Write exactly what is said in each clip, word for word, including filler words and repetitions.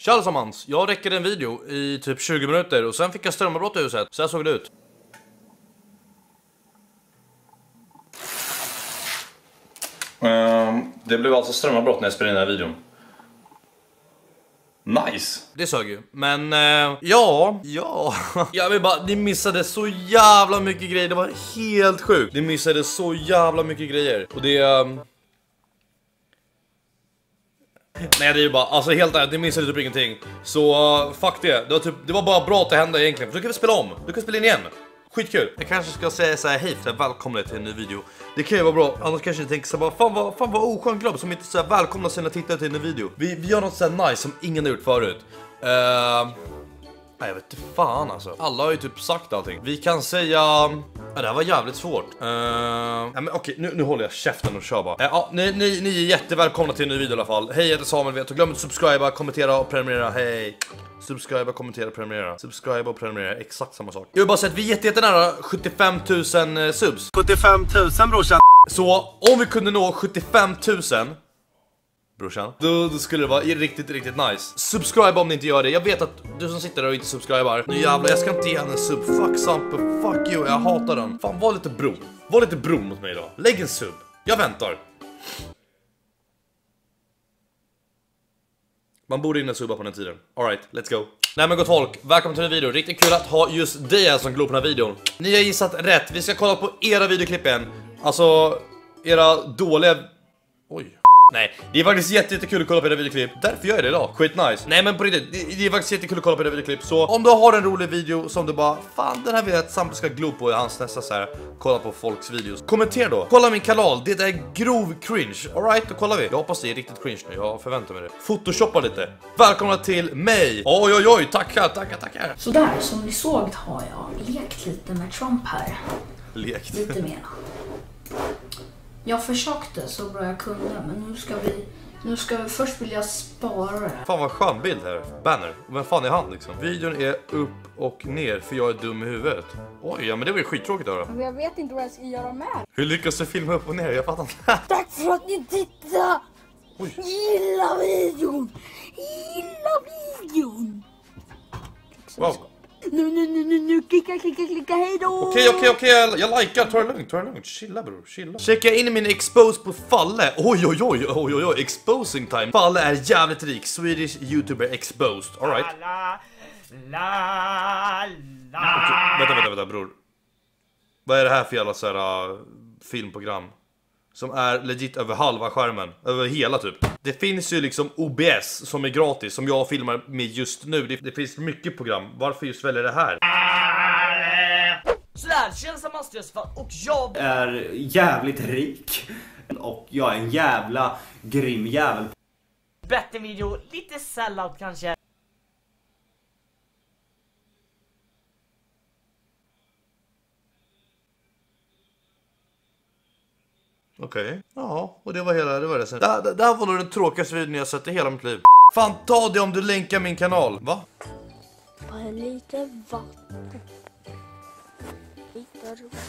Tja allesammans, jag räckte en video i typ tjugo minuter och sen fick jag strömavbrott i huset. Så här såg det ut. Um, det blev alltså strömavbrott när jag spelade in den här videon. Nice. Det sög ju. Men uh, ja, ja. Jag vill bara, ni missade så jävla mycket grejer. Det var helt sjukt. Ni missade så jävla mycket grejer. Och det um... Nej, det är ju bara, alltså helt ärligt, det missade typ ingenting. Så uh, fuck det, det var, typ, det var bara bra att det hände egentligen. För då kan vi spela om, du kan spela in igen. Skitkul. Jag kanske ska säga så här, hej för välkomna till en ny video. Det kan ju vara bra, annars kanske ni tänker så bara, fan vad, fan vad oskön klubb som inte så här välkomna sina tittare till en ny video. Vi, vi gör något så här nice som ingen har gjort förut. uh, Nej, jag vet inte fan alltså. Alla har ju typ sagt allting. Vi kan säga... Ja, det här var jävligt svårt. Uh... Ja, men okej, nu, nu håller jag käften och kör bara. Uh, ja, ni, ni, ni är jättevälkomna till en ny video i alla fall. Hej, jag heter Samuel, vet. Och glöm inte subscriba, kommentera och prenumerera. Hej. Subscriba, kommentera, prenumerera. Subscriba och prenumerera, exakt samma sak. Jag vill bara säga att vi är jätte, jätte nära sjuttiofem tusen uh, subs. sjuttiofem tusen brorsan. Så om vi kunde nå sjuttiofem tusen... brorsan, då, då skulle det vara riktigt, riktigt nice. Subscribe om ni inte gör det. Jag vet att du som sitter där och inte subscribar. Nu jävlar, jag ska inte ge henne en sub. Fuck Sampe, fuck you, jag hatar den. Fan, var lite bro. Var lite bro mot mig då. Lägg en sub, jag väntar. Man borde in en subba på den tiden. Alright, let's go. Nej men gott folk, välkommen till en video. Riktigt kul att ha just dig här som glor på den här videon. Ni har gissat rätt, vi ska kolla på era videoklipp igen. Alltså, era dåliga... Oj. Nej, det är faktiskt jätte, jättekul att kolla på era videoklipp. Därför gör jag det idag, skit nice. Nej men på riktigt, det, det är faktiskt jättekul att kolla på era videoklipp. Så om du har en rolig video som du bara, fan den här vill jag att Sampe ska glo på i hans nästa så här, kolla på folks videos. Kommentera då, kolla min kanal, det är grov cringe. Alright, då kollar vi. Jag hoppas det är riktigt cringe nu, jag förväntar mig det. Photoshoppa lite. Välkomna till mig. Oj oj oj, tackar, tackar, tackar. Så där, som ni såg har jag lekt lite med Trump här. Lekt? Lite mer. Jag försökte så bra jag kunde, men nu ska vi nu ska vi först vilja spara det. Fan vad skön bild här. Banner. Vem fan är han liksom? Videon är upp och ner för jag är dum i huvudet. Oj, ja men det var ju skittråkigt då. Jag vet inte vad jag ska göra med. Hur lyckas du filma upp och ner? Jag fattar inte. Tack för att ni tittade. Oj. Gilla videon. Gilla videon. Wow. Nu, nu, nu, nu, nu, klicka, klicka, klicka, hej då! Okej, okej, okej, jag, jag likar, ta det lugnt, ta det lugnt, chilla bror, chilla. Checka in i min expose på Falle, oj oj oj, oj oj oj, exposing time. Falle är jävligt rik, Swedish YouTuber exposed, alright. La, la, la. Okay, vänta, vänta, vänta bror. Vad är det här för jävla så här, uh, filmprogram? Som är legit över halva skärmen, över hela typ. Det finns ju liksom O B S som är gratis, som jag filmar med just nu. Det, det finns mycket program, varför just väljer det här? Sådär, känns som masterfall och jag Är jävligt rik. Och jag är en jävla grym jävel. bättre video, lite sellout kanske. Okej, okay. Ja, och det var hela, det var det sen. Det, det, det här var nog den tråkigaste videon jag sett i hela mitt liv. Fan, ta det om du länkar min kanal, va? Bara lite vatten. Lite vatten.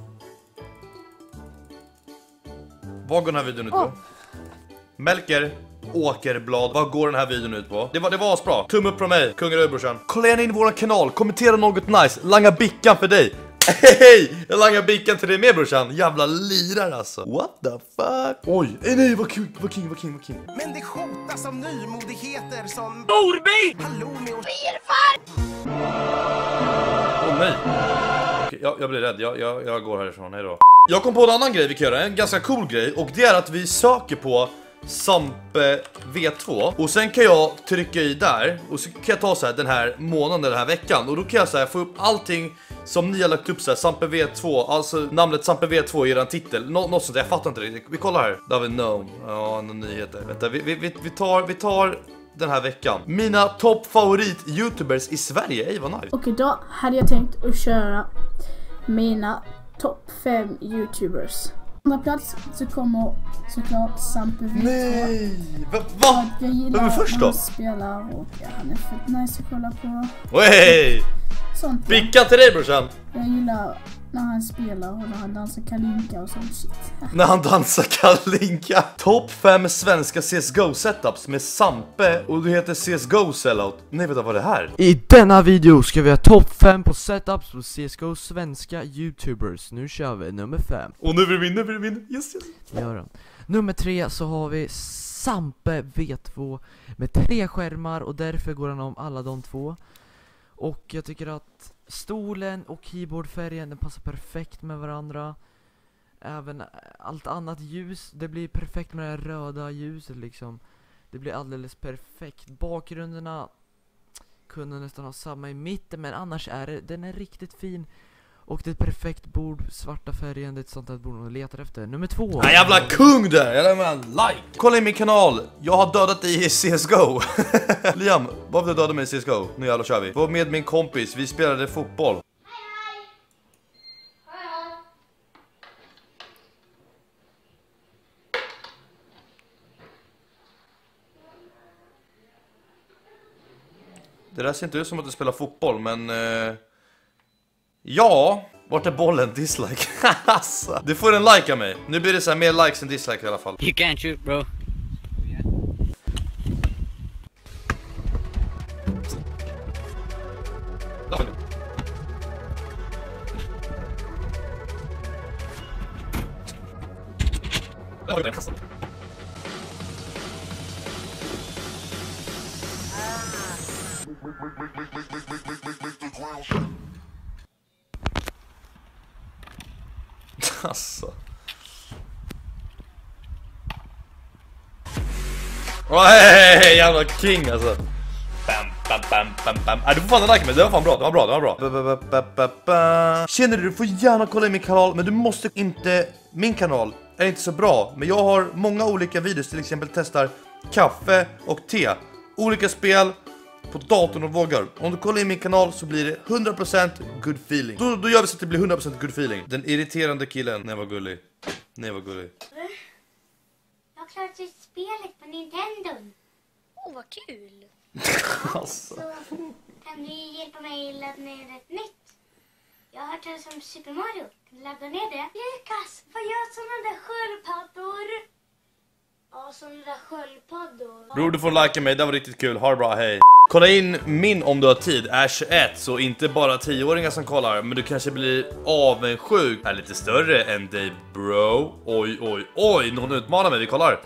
Vad går den här videon ut på? Oh. Melker Åkerblad, vad går den här videon ut på? Det var, det var asbra, tumme upp från mig, kungaröj brorsan. Kolla gärna in i våran kanal, kommentera något nice, langa bickan för dig. Hej, jag langar bickan till dig med brorsan. Jävla lirar alltså. What the fuck? Oj, nej nej, vad kul, vad king, vad king, vad king. Men det hotas av nymodigheter som Norby! halloumi och Åh oh, nej. Okej, jag, jag blir rädd, jag, jag, jag går härifrån, hej då. Jag kom på en annan grej vi kan göra, en ganska cool grej. Och det är att vi söker på Sampe V två. Och sen kan jag trycka i där. Och så kan jag ta så här den här månaden, den här veckan. Och då kan jag så här få upp allting som ni har lagt upp så här, Sampe V två. Alltså namnet Sampe V två i eran titel. Nå något sånt där, jag fattar inte det. Vi kollar här. Där har vi no. Ja, några nyheter. Vänta, vi, vi, vi, vi, tar, vi tar den här veckan. Mina toppfavorit YouTubers i Sverige. Ej, vad nice. Och idag hade jag tänkt att köra mina topp fem YouTubers. På andra plats så kommer såklart Sampe V två. Nej! Va? Va? Jag gillar Vem är först då? han spelar och ja, han är fett nice att kolla på. Wey! Sånt. Bicka till dig brorsan! Jag gillar När han spelar och när han dansar kalinka och sånt shit. När han dansar kalinka. Topp fem svenska C S G O setups med Sampe. Och du heter C S G O sellout. Nej, vet du vad det här? I denna video ska vi ha topp fem på setups på C S G O svenska YouTubers. Nu kör vi nummer fem. Och nu vill vi, nu vill vi, yes, yes. Gör den. Nummer tre så har vi Sampe V två med tre skärmar och därför går han om alla de två. Och jag tycker att stolen och keyboardfärgen, den passar perfekt med varandra. Även allt annat ljus, det blir perfekt med det här röda ljuset liksom. Det blir alldeles perfekt. Bakgrunderna kunde nästan ha samma i mitten, men annars är det, den är riktigt fin. Och det är ett perfekt bord, svarta färgen, det är ett sånt här bord man letar efter. Nummer två. Ja, jävla kung där, jag lämnar en like. Kolla in min kanal, jag har dödat dig i C S G O. Liam, varför du dödade mig i C S G O? Nu jävlar kör vi. Var med min kompis, vi spelade fotboll. Det där ser inte ut som att du spelar fotboll, men... Eh... Ja, vart är bollen? Dislike. Du får en like av mig. Nu blir det så här mer likes än dislike i alla fall. You can't shoot, bro. Alltså. Åh, hej, hej, jävla king alltså. Bam, bam, bam, bam, bam. Nej, du får fan en like med, det var fan bra, det var bra, det var bra. Ba, ba, ba, ba, ba. Känner du, du får gärna kolla in min kanal, men du måste inte, min kanal är inte så bra. Men jag har många olika videos, till exempel testar kaffe och te. Olika spel på datorn och vågar. Om du kollar in min kanal så blir det hundra procent good feeling. Då, då gör vi så att det blir hundra procent good feeling. Den irriterande killen, nej vad gullig. Nej vad gullig. Jag har klarat ut spelet på Nintendo. Åh, oh, vad kul! Alltså. Så kan du hjälpa mig att ladda ner ett nytt? Jag har hört talas om Super Mario. Kan du ladda ner det? Lukas, vad gör sådana där sköldpaddor? Ja, sådana där sköldpaddor. Bror, du får likea mig, det var riktigt kul. Ha det bra, hej. Kolla in min om du har tid, är tjugoett, så inte bara tioåringar som kollar. Men du kanske blir avundsjuk. Är lite större än dig, bro. Oj, oj, oj, någon utmanar mig, vi kollar.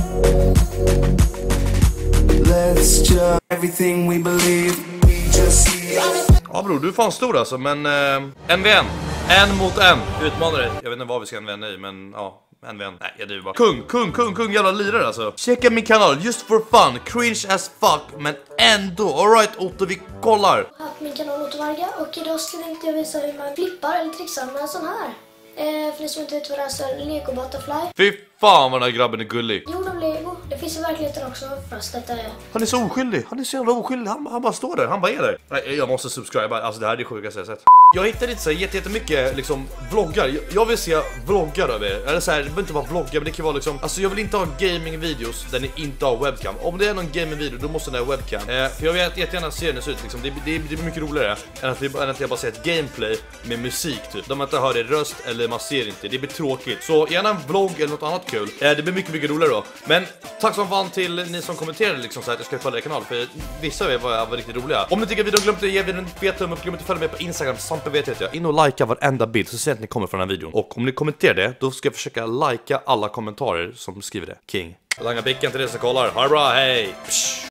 Let's just everything we believe, we just see. Ja bror, du är fan stor alltså, men eh, en v en. En mot en, utmanare. Jag vet inte vad vi ska en v en i, men ja. En vän. Nej, jag driver bara. Kung, kung, kung, kung, jävla lirare alltså. Checka min kanal, just for fun. Cringe as fuck, men ändå. Alright Otto, vi kollar. Jag har min kanal Otto Varga och idag ska jag visa hur man flippar eller trixar med en sån här. Eh, för ni som inte vet vad det är så är Lego Butterfly. Fy fan vad den här grabben är gullig. Gjord av Lego, det finns i verkligheten också, fast detta är... Han är så oskyldig, han är så jävla oskyldig. Han, han bara står där, han bara är där. Nej, jag måste subscribe, alltså det här är det sjukaste jag sett. Jag hittade inte så jätte, jättemycket liksom vloggar. Jag, jag vill se vloggar av er. Eller så här, det behöver inte vara vloggar, men det kan vara liksom. Alltså jag vill inte ha gaming-videos där ni inte har webcam. Om det är någon gaming-video, då måste ni ha webcam. Eh, för jag vet jättegärna se den ut liksom. Det, det, det är mycket roligare än att, vi, än att jag bara ser ett gameplay med musik typ. Där man inte hör det röst eller man ser inte. Det blir tråkigt. Så gärna en vlogg eller något annat kul. Eh, det blir mycket, mycket roligare då. Men tack som fan till ni som kommenterade liksom så att jag ska följa kanal. För vissa av er var, var riktigt roliga. Om ni tycker att videon glömde ge videon en fet tumme upp. Glöm inte följa med på Instagram. Sampe vet jag. In och likea varenda bild så ser att ni kommer från den här videon. Och om ni kommenterar det, då ska jag försöka likea alla kommentarer som skriver det. King. Langa bicken till det som kollar. Ha det bra, hej! Psh.